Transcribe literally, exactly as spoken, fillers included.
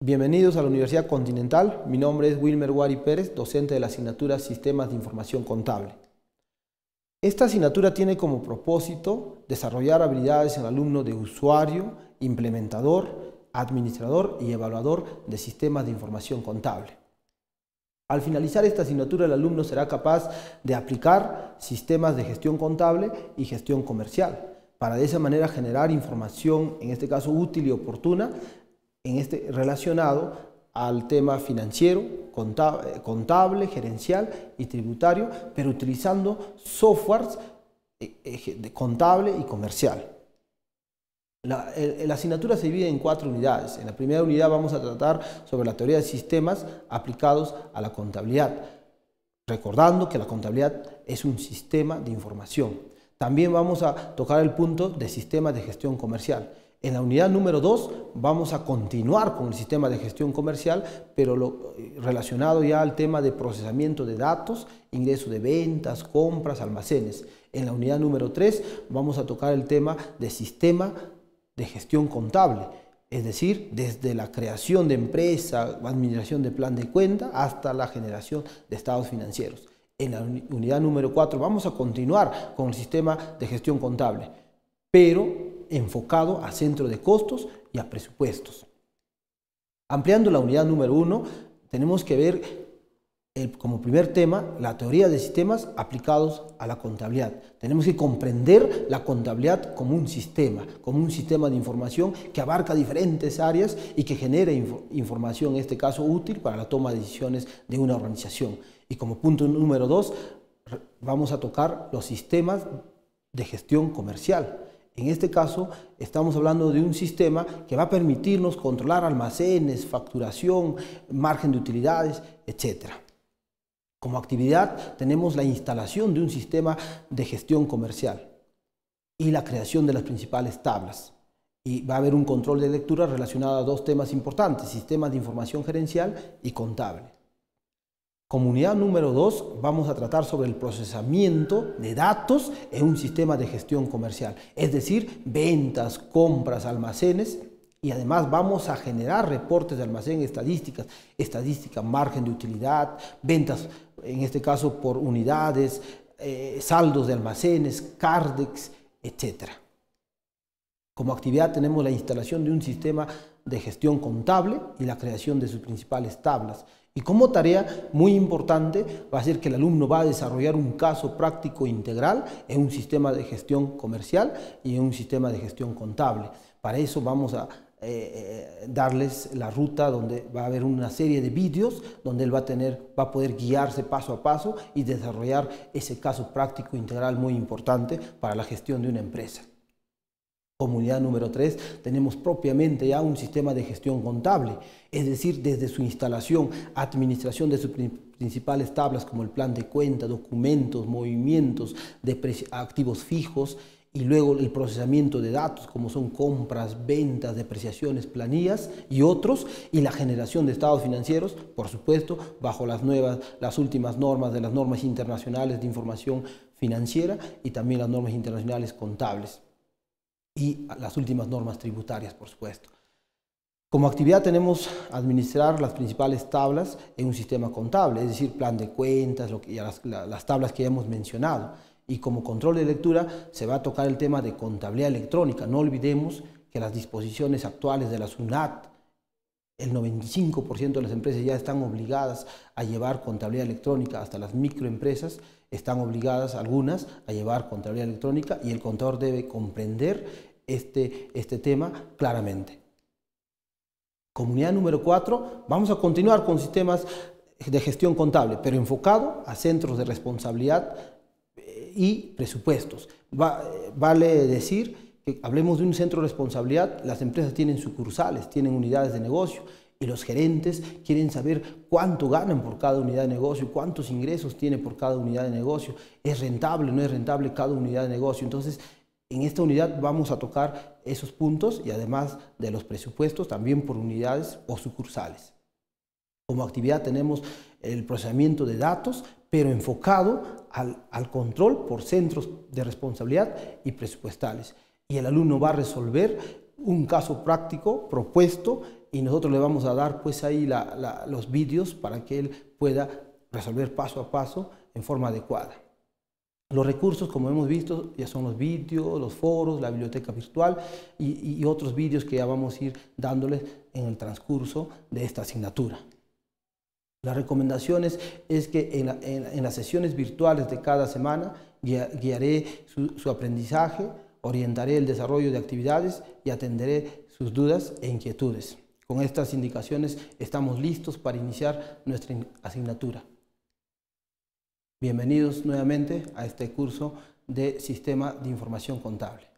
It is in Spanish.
Bienvenidos a la Universidad Continental. Mi nombre es Wilmer Guari Pérez, docente de la asignatura Sistemas de Información Contable. Esta asignatura tiene como propósito desarrollar habilidades en el alumno de usuario, implementador, administrador y evaluador de sistemas de información contable. Al finalizar esta asignatura, el alumno será capaz de aplicar sistemas de gestión contable y gestión comercial, para de esa manera generar información, en este caso útil y oportuna, en este, relacionado al tema financiero, contable, contable, gerencial y tributario, pero utilizando softwares de contable y comercial. La, el, la asignatura se divide en cuatro unidades. En la primera unidad vamos a tratar sobre la teoría de sistemas aplicados a la contabilidad, recordando que la contabilidad es un sistema de información. También vamos a tocar el punto de sistemas de gestión comercial. En la unidad número dos vamos a continuar con el sistema de gestión comercial, pero lo, relacionado ya al tema de procesamiento de datos, ingreso de ventas, compras, almacenes. En la unidad número tres vamos a tocar el tema de sistema de gestión contable, es decir, desde la creación de empresa, administración de plan de cuenta, hasta la generación de estados financieros. En la unidad número cuatro vamos a continuar con el sistema de gestión contable, pero enfocado a centro de costos y a presupuestos. Ampliando la unidad número uno, tenemos que ver el, como primer tema la teoría de sistemas aplicados a la contabilidad. Tenemos que comprender la contabilidad como un sistema, como un sistema de información que abarca diferentes áreas y que genera inf información, en este caso útil para la toma de decisiones de una organización. Y como punto número dos, vamos a tocar los sistemas de gestión comercial. En este caso, estamos hablando de un sistema que va a permitirnos controlar almacenes, facturación, margen de utilidades, etcétera. Como actividad, tenemos la instalación de un sistema de gestión comercial y la creación de las principales tablas. Y va a haber un control de lectura relacionado a dos temas importantes, sistemas de información gerencial y contable. Como unidad número dos, vamos a tratar sobre el procesamiento de datos en un sistema de gestión comercial, es decir, ventas, compras, almacenes, y además vamos a generar reportes de almacén, estadísticas, estadística, margen de utilidad, ventas, en este caso por unidades, eh, saldos de almacenes, Cardex, etcétera. Como actividad tenemos la instalación de un sistema de gestión contable y la creación de sus principales tablas. Y como tarea muy importante va a ser que el alumno va a desarrollar un caso práctico integral en un sistema de gestión comercial y en un sistema de gestión contable. Para eso vamos a eh, darles la ruta donde va a haber una serie de vídeos donde él va a, tener, va a poder guiarse paso a paso y desarrollar ese caso práctico integral muy importante para la gestión de una empresa. Como unidad número tres tenemos propiamente ya un sistema de gestión contable, es decir, desde su instalación, administración de sus principales tablas como el plan de cuenta, documentos, movimientos de activos fijos y luego el procesamiento de datos como son compras, ventas, depreciaciones, planillas y otros, y la generación de estados financieros, por supuesto, bajo las nuevas, las últimas normas de las normas internacionales de información financiera y también las normas internacionales contables y las últimas normas tributarias, por supuesto. Como actividad tenemos administrar las principales tablas en un sistema contable, es decir, plan de cuentas, lo que, las, las tablas que ya hemos mencionado. Y como control de lectura se va a tocar el tema de contabilidad electrónica. No olvidemos que las disposiciones actuales de la SUNAT, el noventa y cinco por ciento de las empresas ya están obligadas a llevar contabilidad electrónica, hasta las microempresas están obligadas, algunas, a llevar contabilidad electrónica y el contador debe comprender este, este tema claramente. Comunidad número cuatro, vamos a continuar con sistemas de gestión contable, pero enfocado a centros de responsabilidad y presupuestos. Va, vale decir que hablemos de un centro de responsabilidad, las empresas tienen sucursales, tienen unidades de negocio y los gerentes quieren saber cuánto ganan por cada unidad de negocio, cuántos ingresos tiene por cada unidad de negocio, es rentable, no es rentable cada unidad de negocio. Entonces, en esta unidad vamos a tocar esos puntos y además de los presupuestos también por unidades o sucursales. Como actividad tenemos el procesamiento de datos, pero enfocado al, al control por centros de responsabilidad y presupuestales. Y el alumno va a resolver un caso práctico propuesto y nosotros le vamos a dar pues ahí la, la, los vídeos para que él pueda resolver paso a paso en forma adecuada. Los recursos, como hemos visto, ya son los vídeos, los foros, la biblioteca virtual y, y otros vídeos que ya vamos a ir dándoles en el transcurso de esta asignatura. Las recomendaciones es que en, la, en, en las sesiones virtuales de cada semana guia, guiaré su, su aprendizaje, orientaré el desarrollo de actividades y atenderé sus dudas e inquietudes. Con estas indicaciones estamos listos para iniciar nuestra asignatura. Bienvenidos nuevamente a este curso de Sistema de Información Contable.